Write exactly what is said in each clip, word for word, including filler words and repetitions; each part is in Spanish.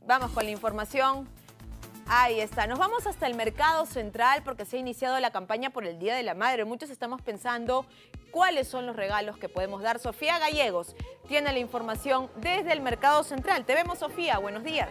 Vamos con la información. Ahí está. Nos vamos hasta el Mercado Central porque se ha iniciado la campaña por el Día de la Madre. Muchos estamos pensando cuáles son los regalos que podemos dar. Sofía Gallegos tiene la información desde el Mercado Central. Te vemos, Sofía. Buenos días.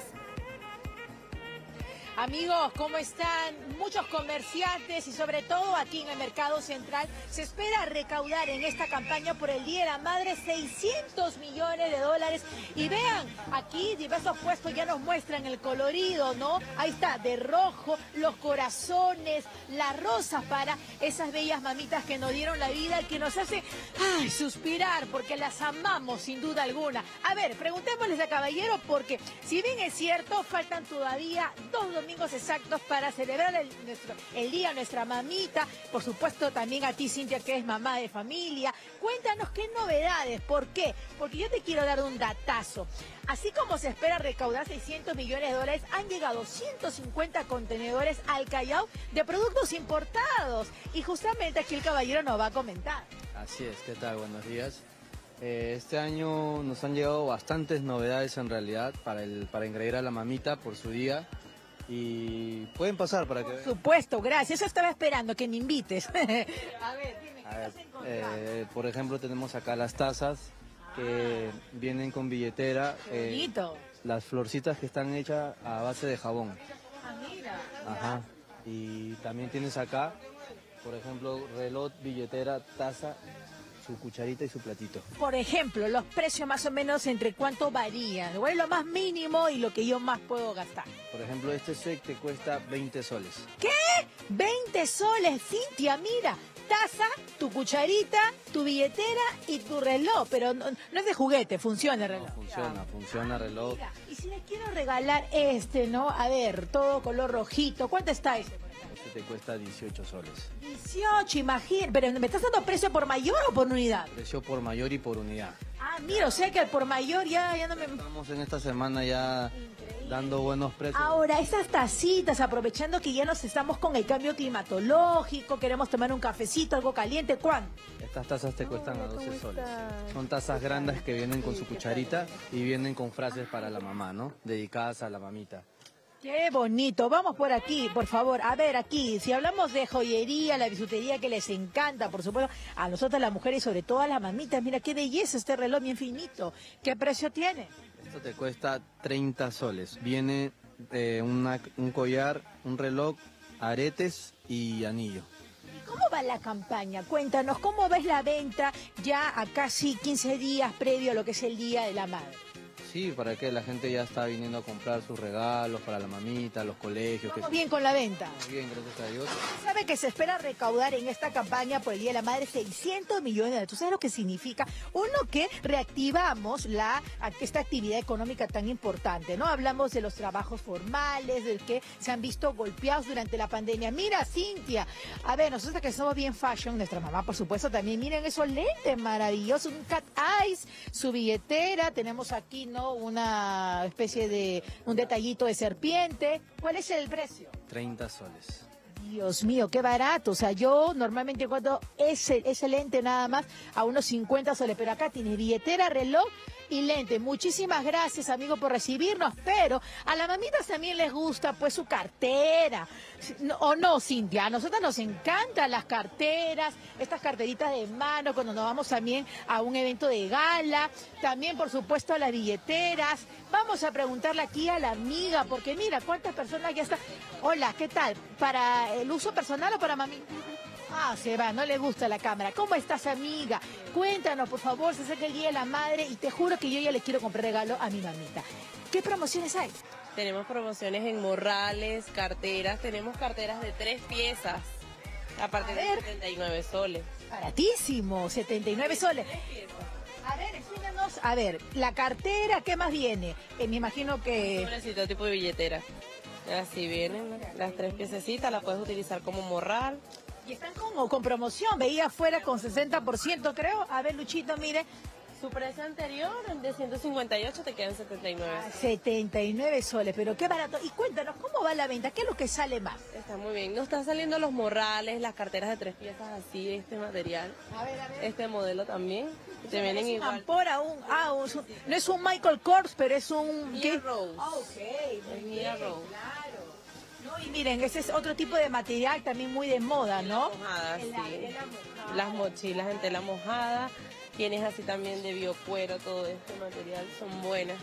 Amigos, ¿cómo están? Muchos comerciantes y sobre todo aquí en el Mercado Central se espera recaudar en esta campaña por el Día de la Madre seiscientos millones de dólares. Y vean, aquí diversos puestos ya nos muestran el colorido, ¿no? Ahí está, de rojo, los corazones, las rosas para esas bellas mamitas que nos dieron la vida y que nos hace ay, suspirar porque las amamos sin duda alguna. A ver, preguntémosles a Caballero porque si bien es cierto, faltan todavía dos domingos exactos para celebrar el, nuestro, el día de nuestra mamita. Por supuesto también a ti, Cintia, que es mamá de familia. Cuéntanos qué novedades, ¿por qué? Porque yo te quiero dar un datazo. Así como se espera recaudar seiscientos millones de dólares, han llegado ciento cincuenta contenedores al Callao de productos importados. Y justamente aquí el Caballero nos va a comentar. Así es, ¿qué tal? Buenos días. Eh, este año nos han llegado bastantes novedades en realidad para, el, para engreír a la mamita por su día. Y pueden pasar para que... Por supuesto, gracias. Eso estaba esperando, que me invites. A ver, dime, ¿qué A ver, has encontrado? eh, por ejemplo, tenemos acá las tazas que ah. vienen con billetera. Qué bonito. Eh, las florcitas que están hechas a base de jabón. Ah, mira. Ajá. Y también tienes acá, por ejemplo, reloj, billetera, taza, su cucharita y su platito. Por ejemplo, los precios más o menos entre cuánto varían. ¿Cuál es lo más mínimo y lo que yo más puedo gastar? Por ejemplo, este set te cuesta veinte soles. ¿Qué? veinte soles, Cintia, mira. Taza, tu cucharita, tu billetera y tu reloj. Pero no, no es de juguete, funciona el reloj. No, funciona, funciona reloj. Mira, y si les quiero regalar este, ¿no? A ver, todo color rojito. ¿Cuánto está ese? Este te cuesta dieciocho soles. dieciocho, imagínate. ¿Pero me estás dando precio por mayor o por unidad? Precio por mayor y por unidad. Ah, mira, o sea que por mayor ya, ya no me... Estamos en esta semana ya dando buenos precios. Ahora, esas tacitas, aprovechando que ya nos estamos con el cambio climatológico, queremos tomar un cafecito, algo caliente, ¿cuánto? Estas tazas te cuestan a doce soles. Son tazas grandes que vienen con su cucharita y vienen con frases para la mamá, ¿no? Dedicadas a la mamita. Qué bonito. Vamos por aquí, por favor. A ver, aquí, si hablamos de joyería, la bisutería que les encanta, por supuesto, a nosotras las mujeres y sobre todo a las mamitas, mira qué belleza este reloj bien finito. ¿Qué precio tiene? Esto te cuesta treinta soles. Viene eh, una, un collar, un reloj, aretes y anillo. ¿Cómo va la campaña? Cuéntanos, ¿cómo ves la venta ya a casi quince días previo a lo que es el Día de la Madre? Sí, para que la gente ya está viniendo a comprar sus regalos para la mamita, los colegios. ¿Vamos que... bien con la venta? Muy bien, gracias a Dios. ¿Sabe que se espera recaudar en esta campaña por el Día de la Madre seiscientos millones de dólares? ¿Tú sabes lo que significa? Uno, que reactivamos la, esta actividad económica tan importante, ¿no? Hablamos de los trabajos formales, del que se han visto golpeados durante la pandemia. Mira, Cintia, a ver, nosotros que somos bien fashion, nuestra mamá, por supuesto, también, miren esos lentes maravillosos, un cat eyes, su billetera, tenemos aquí, ¿no? Una especie de, un detallito de serpiente. ¿Cuál es el precio? treinta soles. Dios mío, qué barato. O sea, yo normalmente encuentro ese, ese lente nada más a unos cincuenta soles, pero acá tiene billetera, reloj y lente. Muchísimas gracias, amigo, por recibirnos, pero a las mamitas también les gusta pues su cartera. ¿O no, Cintia? A nosotras nos encantan las carteras, estas carteritas de mano cuando nos vamos también a un evento de gala, también por supuesto las billeteras. Vamos a preguntarle aquí a la amiga, porque mira cuántas personas ya están. Hola, ¿qué tal? ¿Para el uso personal o para mami? Ah, se va, no le gusta la cámara. ¿Cómo estás, amiga? Cuéntanos, por favor, se acerca el Día de la Madre y te juro que yo ya le quiero comprar regalo a mi mamita. ¿Qué promociones hay? Tenemos promociones en morrales, carteras, tenemos carteras de tres piezas, a partir de setenta y nueve soles. Baratísimo, setenta y nueve soles. A ver, enséñanos, a ver, la cartera, ¿qué más viene? Eh, me imagino que... Un sobrecito tipo de billetera. Así vienen, ¿no? Las tres piececitas, las puedes utilizar como morral. Y están con, con promoción, veía afuera con sesenta por ciento creo. A ver, Luchito, mire, Su precio anterior, el de ciento cincuenta y ocho, te quedan setenta y nueve. Ah, setenta y nueve soles, pero qué barato. Y cuéntanos, ¿cómo va la venta? ¿Qué es lo que sale más? Está muy bien. Nos están saliendo los morrales, las carteras de tres piezas así, este material. A ver, a ver. Este modelo también. Te vienen es un igual. Ampora, un, ah, un- no es un Michael Kors, pero es un... Mia ¿qué? Rose. Ah, ok, muy Es bien, Mia Rose. claro. No, y miren, ese es otro tipo de material también muy de moda, ¿no? Mojada, En la- sí. en la mojada. Las mochilas en tela mojada. Tienes así también de biocuero, todo este material. Son buenas.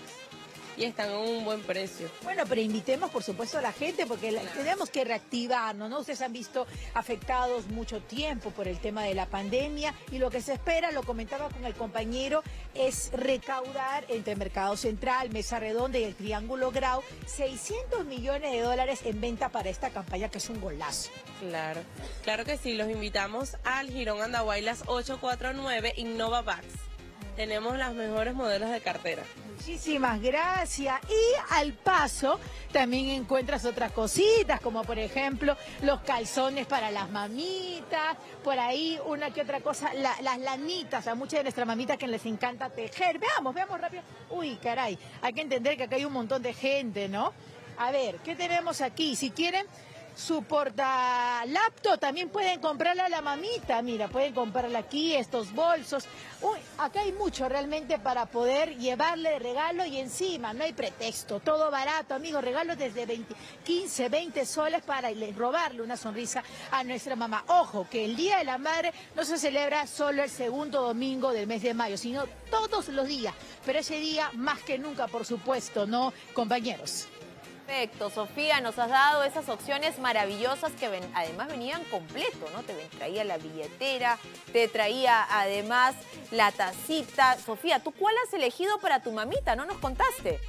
Y están a un buen precio. Bueno, pero invitemos, por supuesto, a la gente, porque la- tenemos que reactivarnos, ¿no? Ustedes han visto afectados mucho tiempo por el tema de la pandemia y lo que se espera, lo comentaba con el compañero, es recaudar entre Mercado Central, Mesa Redonda y el Triángulo Grau seiscientos millones de dólares en venta para esta campaña, que es un golazo. Claro, claro que sí. Los invitamos al Girón Andahuaylas ocho cuatro nueve Innova Bags. Tenemos los mejores modelos de cartera. Muchísimas gracias. Y al paso también encuentras otras cositas, como por ejemplo los calzones para las mamitas, por ahí una que otra cosa, la- las lanitas, a muchas de nuestras mamitas que les encanta tejer. Veamos, veamos rápido. Uy, caray, hay que entender que acá hay un montón de gente, ¿no? A ver, ¿qué tenemos aquí? Si quieren su porta laptop, también pueden comprarla a la mamita, mira, pueden comprarla aquí, estos bolsos. Uy, acá hay mucho realmente para poder llevarle de regalo y encima no hay pretexto, todo barato, amigos, regalos desde veinte, quince, veinte soles para le- robarle una sonrisa a nuestra mamá. Ojo, que el Día de la Madre no se celebra solo el segundo domingo del mes de mayo, sino todos los días, pero ese día más que nunca, por supuesto, ¿no, compañeros? Perfecto, Sofía, nos has dado esas opciones maravillosas que ven- además venían completo, ¿no? Te ven- traía la billetera, te traía además la tacita. Sofía, ¿tú cuál has elegido para tu mamita? ¿No nos contaste?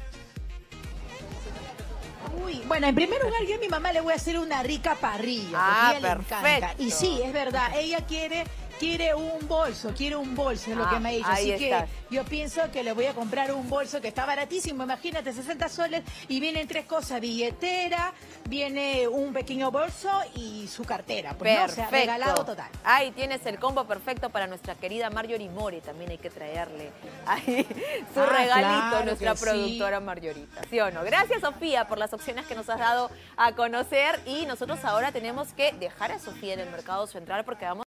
Uy, bueno, en primer lugar yo a mi mamá le voy a hacer una rica parrilla, Ah, porque a ella le encanta. perfecto. Y sí, es verdad, ella quiere quiere un bolso, quiere un bolso, es lo Ah, que me ha dicho. ahí Así estás. que yo pienso que le voy a comprar un bolso que está baratísimo, imagínate, sesenta soles, y vienen tres cosas, billetera, viene un pequeño bolso y su cartera. Pues, ¿no? O sea, Perfecto. regalado total. Ahí tienes el combo perfecto para nuestra querida Marjorie More. También hay que traerle ahí su Ah, regalito, claro nuestra que sí. productora Marjorita. ¿Sí o no? Gracias, Sofía, por las opciones que nos has dado a conocer. Y nosotros ahora tenemos que dejar a Sofía en el Mercado Central porque vamos